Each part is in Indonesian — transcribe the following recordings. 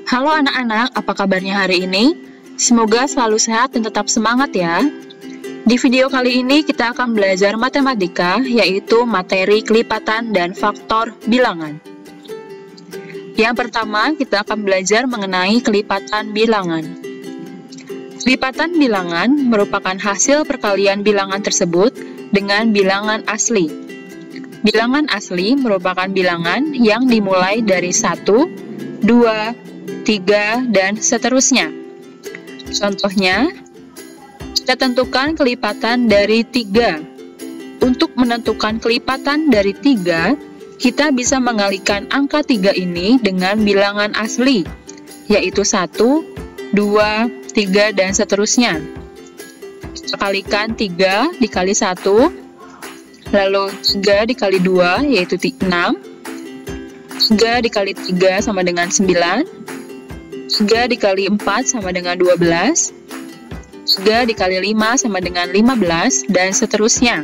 Halo anak-anak, apa kabarnya hari ini? Semoga selalu sehat dan tetap semangat ya. Di video kali ini kita akan belajar matematika, yaitu materi kelipatan dan faktor bilangan. Yang pertama, kita akan belajar mengenai kelipatan bilangan. Kelipatan bilangan merupakan hasil perkalian bilangan tersebut dengan bilangan asli. Bilangan asli merupakan bilangan yang dimulai dari 1, 2, 3, dan seterusnya. Contohnya, kita tentukan kelipatan dari 3. Untuk menentukan kelipatan dari 3, kita bisa mengalikan angka 3 ini dengan bilangan asli, yaitu 1, 2, 3, dan seterusnya. Kita kalikan 3 dikali 1, lalu 3 dikali 2, yaitu 6, 3 dikali 3 sama dengan 9, 3 dikali 4 sama dengan 12, 3 dikali 5 sama dengan 15, dan seterusnya.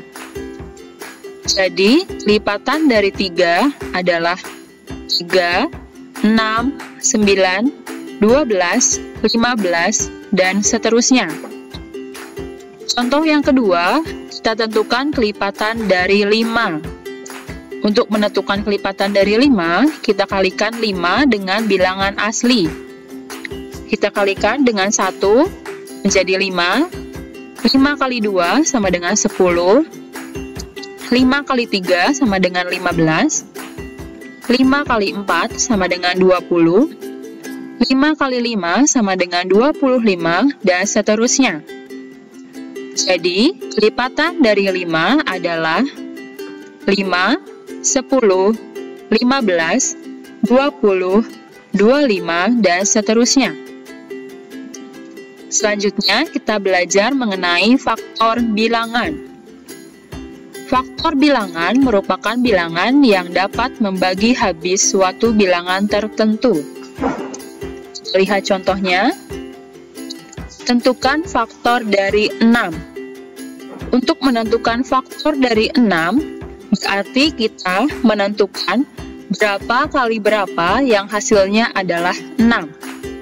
Jadi, lipatan dari 3 adalah 3, 6, 9, 12, 15, dan seterusnya. Contoh yang kedua, kita tentukan kelipatan dari 5. Untuk menentukan kelipatan dari 5, kita kalikan 5 dengan bilangan asli. Kita kalikan dengan 1 menjadi 5, 5 kali 2 sama dengan 10, 5 kali 3 sama dengan 15, 5 kali 4 sama dengan 20, 5 kali 5 sama dengan 25, dan seterusnya. Jadi, kelipatan dari 5 adalah 5, 10, 15, 20, 25, dan seterusnya. Selanjutnya, kita belajar mengenai faktor bilangan. Faktor bilangan merupakan bilangan yang dapat membagi habis suatu bilangan tertentu. Lihat contohnya. Tentukan faktor dari 6. Untuk menentukan faktor dari 6, berarti kita menentukan berapa kali berapa yang hasilnya adalah 6.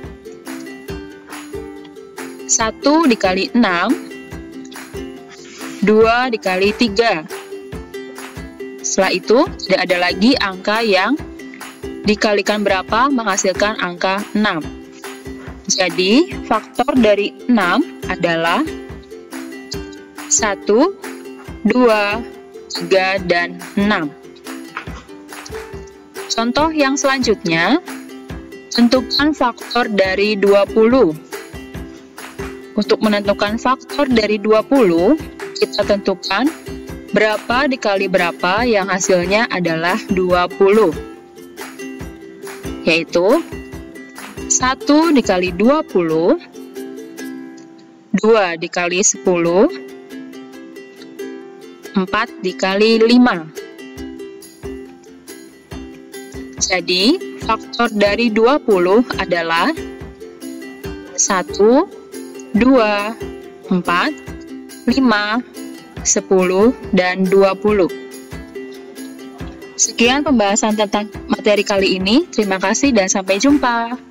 1 dikali 6, 2 dikali 3. Setelah itu, tidak ada lagi angka yang dikalikan berapa menghasilkan angka 6. Jadi, faktor dari 6 adalah 1, 2, 3, dan 6. Contoh yang selanjutnya, tentukan faktor dari 20. Untuk menentukan faktor dari 20, kita tentukan berapa dikali berapa yang hasilnya adalah 20. Yaitu 1 dikali 20, 2 dikali 10, 4 dikali 5. Jadi, faktor dari 20 adalah 1, 2, 4, 5, 10, dan 20. Sekian pembahasan tentang materi kali ini. Terima kasih dan sampai jumpa.